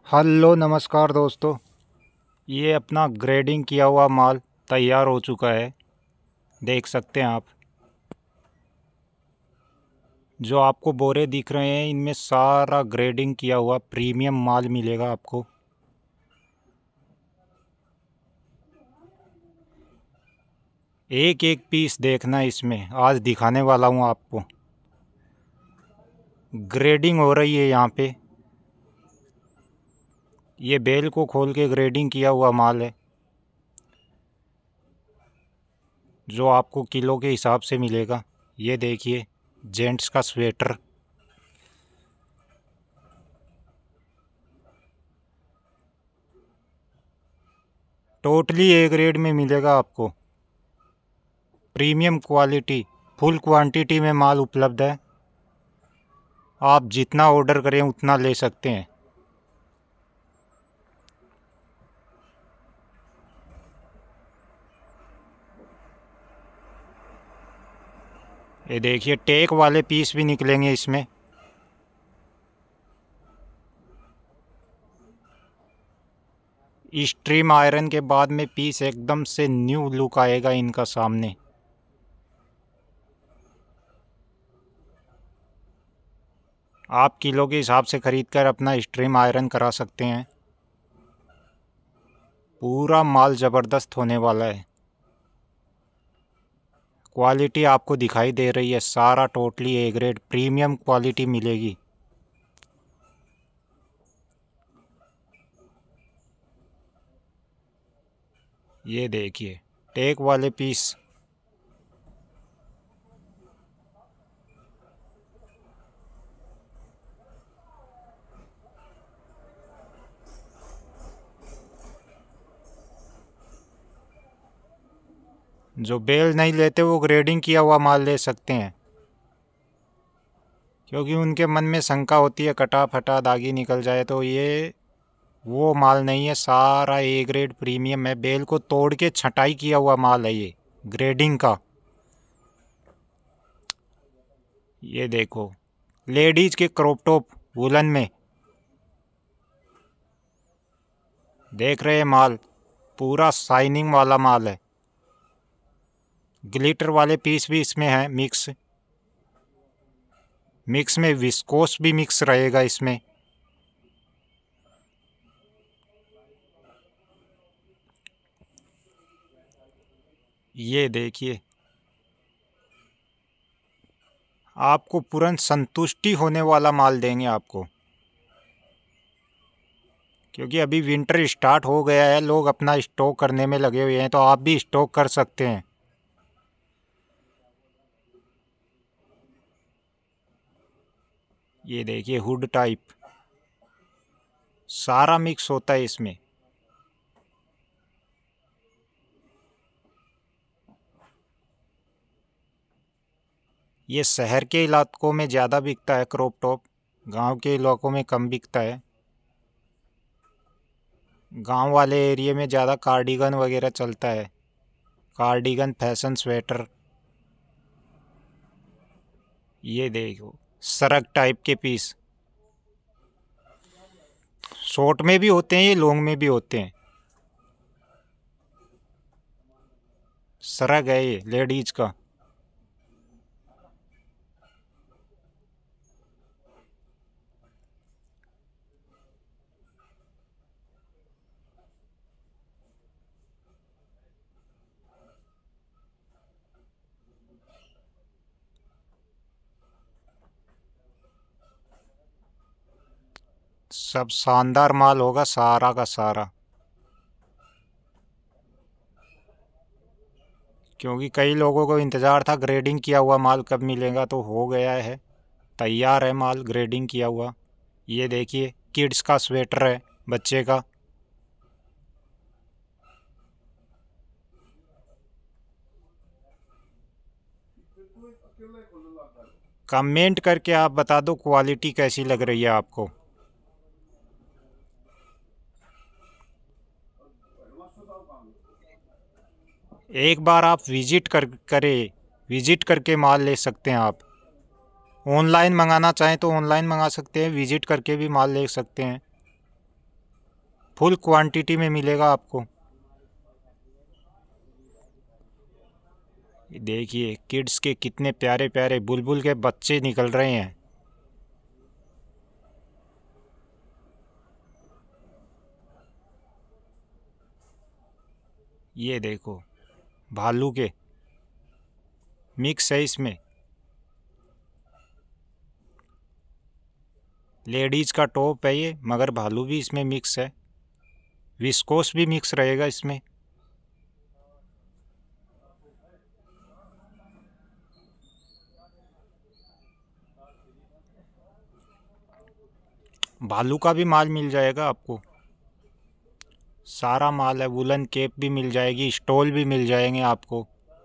Hello नमस्कार दोस्तों। ये अपना ग्रेडिंग किया हुआ माल तैयार हो चुका है। देख सकते हैं आप, जो आपको बोरे दिख रहे हैं इनमें सारा ग्रेडिंग किया हुआ प्रीमियम माल मिलेगा आपको। एक एक पीस देखना, इसमें आज दिखाने वाला हूँ आपको। ग्रेडिंग हो रही है यहाँ पे। ये बेल को खोल के ग्रेडिंग किया हुआ माल है, जो आपको किलो के हिसाब से मिलेगा। ये देखिए, जेंट्स का स्वेटर। टोटली ए ग्रेड में मिलेगा आपको, प्रीमियम क्वालिटी। फुल क्वांटिटी में माल उपलब्ध है। आप जितना ऑर्डर करें उतना ले सकते हैं। ये देखिए, टेक वाले पीस भी निकलेंगे इसमें। स्ट्रीम आयरन के बाद में पीस एकदम से न्यू लुक आएगा इनका सामने। आप किलो के हिसाब से ख़रीद कर अपना स्ट्रीम आयरन करा सकते हैं। पूरा माल ज़बरदस्त होने वाला है। क्वालिटी आपको दिखाई दे रही है, सारा totally A grade premium quality मिलेगी। ये देखिए, टेक वाले पीस। जो बेल नहीं लेते वो ग्रेडिंग किया हुआ माल ले सकते हैं, क्योंकि उनके मन में शंका होती है कटा फटा दागी निकल जाए। तो ये वो माल नहीं है, सारा ए ग्रेड प्रीमियम है। बेल को तोड़ के छटाई किया हुआ माल है ये, ग्रेडिंग का। ये देखो, लेडीज के क्रॉप टॉप वुलन में देख रहे हैं माल, पूरा शाइनिंग वाला माल है। ग्लिटर वाले पीस भी इसमें हैं मिक्स। मिक्स में विस्कोस भी मिक्स रहेगा इसमें। ये देखिए, आपको तुरंत संतुष्टि होने वाला माल देंगे आपको, क्योंकि अभी विंटर स्टार्ट हो गया है। लोग अपना स्टॉक करने में लगे हुए हैं, तो आप भी स्टॉक कर सकते हैं। ये देखिए, हुड टाइप सारा मिक्स होता है इसमें। ये शहर के इलाकों में ज़्यादा बिकता है क्रॉप टॉप, गांव के इलाकों में कम बिकता है। गांव वाले एरिया में ज़्यादा कार्डिगन वगैरह चलता है, कार्डिगन फैशन स्वेटर। ये देखो, सरक टाइप के पीस, शॉर्ट में भी होते हैं, ये लॉन्ग में भी होते हैं। सरग है ये लेडीज का। सब शानदार माल होगा सारा का सारा, क्योंकि कई लोगों को इंतज़ार था ग्रेडिंग किया हुआ माल कब मिलेगा, तो हो गया है, तैयार है माल ग्रेडिंग किया हुआ। ये देखिए, किड्स का स्वेटर है, बच्चे का। कमेंट करके आप बता दो क्वालिटी कैसी लग रही है आपको। एक बार आप विजिट करके माल ले सकते हैं आप। ऑनलाइन मंगाना चाहें तो ऑनलाइन मंगा सकते हैं, विजिट करके भी माल ले सकते हैं। फुल क्वांटिटी में मिलेगा आपको। देखिए किड्स के कितने प्यारे प्यारे बुलबुल के बच्चे निकल रहे हैं। ये देखो भालू के मिक्स है इसमें। लेडीज का टॉप है ये, मगर भालू भी इसमें मिक्स है। विस्कोस भी मिक्स रहेगा इसमें। भालू का भी माल मिल जाएगा आपको, सारा माल है। वुलन केप भी मिल जाएगी, स्टॉल भी मिल जाएंगे आपको।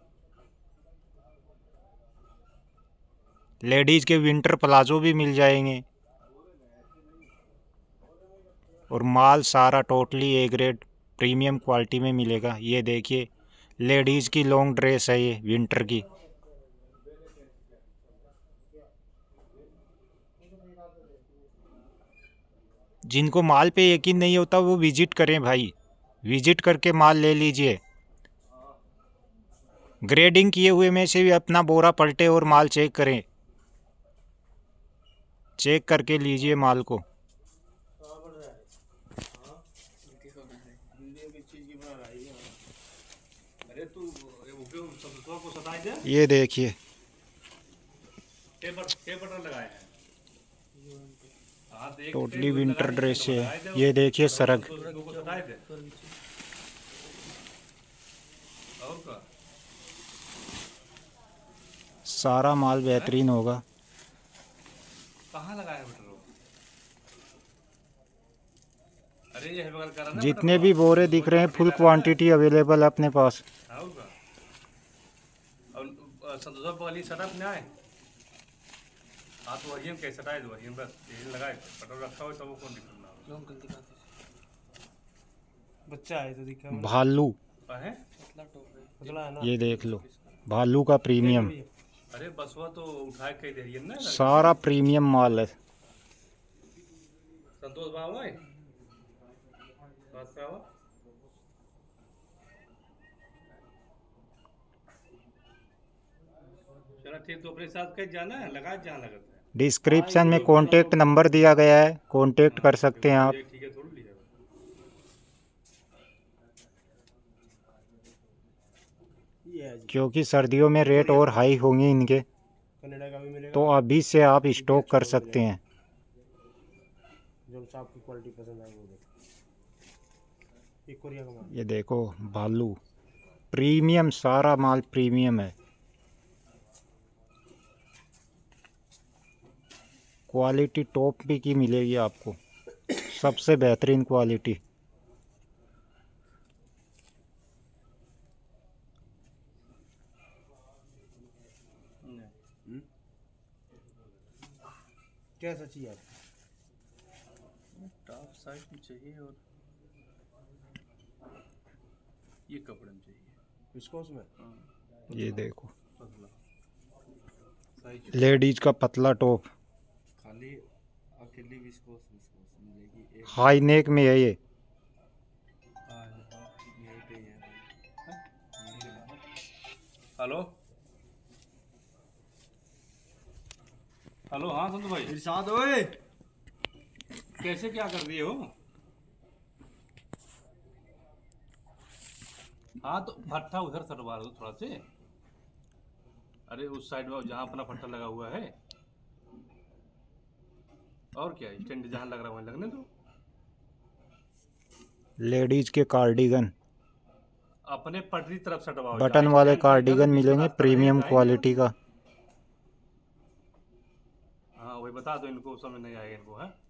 लेडीज के विंटर प्लाजो भी मिल जाएंगे। और माल सारा totally A grade premium quality में मिलेगा। ये देखिए लेडीज की लॉन्ग ड्रेस है ये विंटर की। जिनको माल पे यकीन नहीं होता वो विजिट करें भाई, विजिट करके माल ले लीजिए। ग्रेडिंग किए हुए में से भी अपना बोरा पलटे और माल चेक करें, चेक करके लीजिए माल को। ये देखिए टोटली विंटर ड्रेस है। ये देखिए सरग, सारा माल बेहतरीन होगा। कहाँ लगाया अरे ये करना जितने भी बोरे दिख रहे हैं फुल क्वांटिटी अवेलेबल है अपने पास। संतोष वाली सेटअप में आए हाँ तो वही कैसे आए वही बस यही लगाए पेट्रोल रखा हो तो वो कौन दिखा बच्चा है तो दिखा भालू है ना। ये देख लो भालू का प्रीमियम, अरे बस वो तो उठा के दे रही है ना, सारा प्रीमियम माल है। संतोष बाबा है बात पे आओ। चलो ठीक तो अपने साथ कहीं जाना है लगा जहाँ लगता है। डिस्क्रिप्शन में कॉन्टेक्ट नंबर दिया गया है, कॉन्टेक्ट कर सकते हैं आप। ठीक है थोड़ी लिया क्योंकि सर्दियों में रेट और हाई होंगे इनके, कनाडा का भी मिलेगा तो अभी से आप स्टॉक कर सकते हैं। जो आपकी क्वालिटी पसंद आए वो देखो। एक कोरिया का माल ये देखो भालू प्रीमियम, सारा माल प्रीमियम है। क्वालिटी टॉप भी की मिलेगी आपको, सबसे बेहतरीन क्वालिटी। क्या सची यार टॉप साइड में चाहिए और ये कपड़े में चाहिए इसको उसमें। ये देखो लेडीज का पतला टॉप खाली अकेली विस्कोस मिलेगी हाई नेक में है ये। हेलो हेलो हाँ संतु भाई इरशाद ओए कैसे क्या कर दिए हो। हाँ तो भट्ठा उधर सटवा दो थोड़ा से। अरे उस साइड में जहाँ अपना भट्ठा लगा हुआ है और क्या स्टैंड जहाँ लग रहा है वहीं लगने दो। लेडीज के कार्डिगन, अपने पटरी तरफ सटवाओ। बटन वाले कार्डिगन मिलेंगे प्रीमियम क्वालिटी का। हाँ वही बता दो इनको, समझ नहीं आएगा इनको है।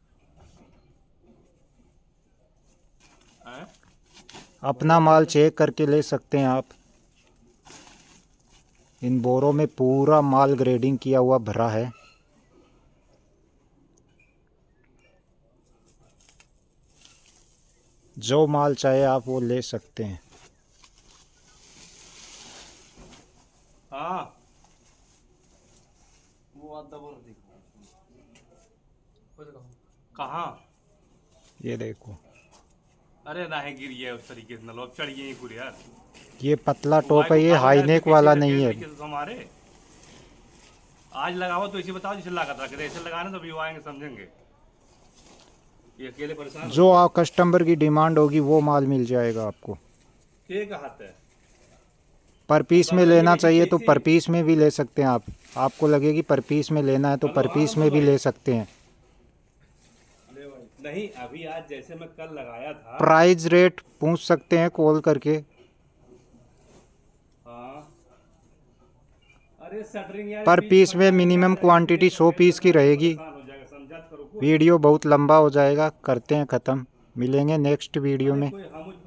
अपना माल चेक करके ले सकते हैं आप। इन बोरों में पूरा माल ग्रेडिंग किया हुआ भरा है। जो माल चाहे आप वो ले सकते हैं। हाँ वो आधा बोल कहाँ ये देखो अरे ना है गिर गया उस तरीके से, नलोक चढ़ गई पूरे यार। ये पतला टॉप है, ये हाई नेक वाला नहीं है। हमारे आज लगाओ तो इसे बताओ जिसे लागत रख रहे, ऐसे लगाने तो भी वो आएंगे समझेंगे। ये अकेले परेशान जो आप कस्टमर की डिमांड होगी वो माल मिल जाएगा आपको। के का हाथ है। पर पीस में लेना चाहिए तो पर पीस में भी ले सकते हैं आप। आपको लगेगी पर पीस में लेना है तो पर पीस में भी ले सकते हैं। नहीं अभी आज जैसे मैं कल लगाया था, प्राइस रेट पूछ सकते हैं कॉल करके। हाँ अरे शटरिंग यार पर पीस में मिनिमम क्वांटिटी 100 पीस की रहेगी। हो जाएगा, समझा करो। वीडियो बहुत लंबा हो जाएगा, करते हैं ख़त्म। मिलेंगे नेक्स्ट वीडियो में। कोई हम